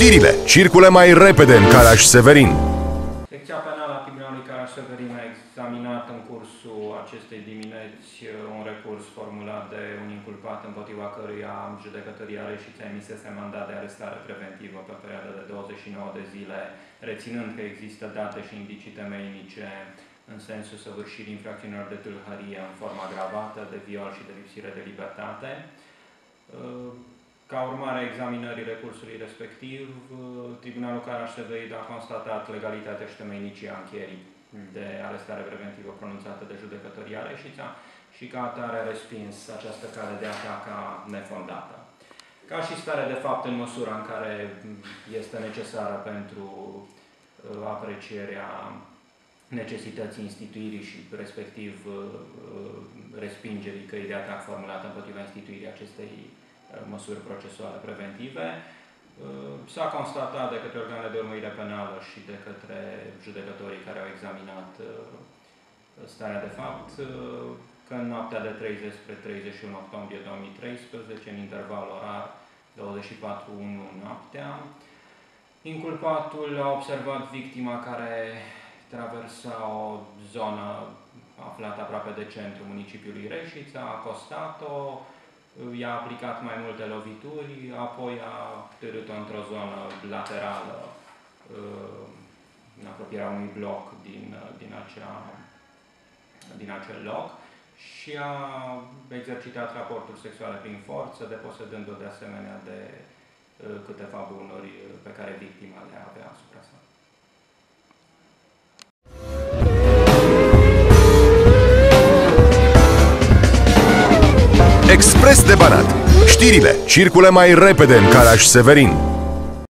Știrile circulă mai repede în Caraș-Severin. Secția penală a Tribunalului Caraș-Severin a examinat în cursul acestei dimineți un recurs formulat de un inculpat împotriva căruia judecătoria Reșița emisese mandat de arestare preventivă pe perioadă de 29 de zile, reținând că există date și indicii temeinice în sensul săvârșirii infracțiunilor de tâlhărie în formă agravată, de viol și de lipsire de libertate. Ca urmare a examinării recursului respectiv, Tribunalul Caraș-Severin a constatat legalitatea și temeinicia încheierii de arestare preventivă pronunțată de judecătoria Reșița și ca atare a respins această cale de atac ca nefondată. Ca și stare de fapt în măsura în care este necesară pentru aprecierea necesității instituirii și respectiv respingerii căii de atac formulată împotriva instituirii acestei măsuri procesuale preventive, s-a constatat de către organele de urmărire penală și de către judecătorii care au examinat starea de fapt că în noaptea de 30 spre 31 octombrie 2013, în interval orar 24:01 noaptea, inculpatul a observat victima care traversa o zonă aflată aproape de centrul municipiului Reșița, a acostat-o, i-a aplicat mai multe lovituri, apoi a târât-o într-o zonă laterală, în apropierea unui bloc din acel loc și a exercitat raporturi sexuale prin forță, deposedând-o de asemenea de câteva bunuri pe care victima le avea asupra sa. Expres de Banat. Știrile circulă mai repede în Caraș-Severin.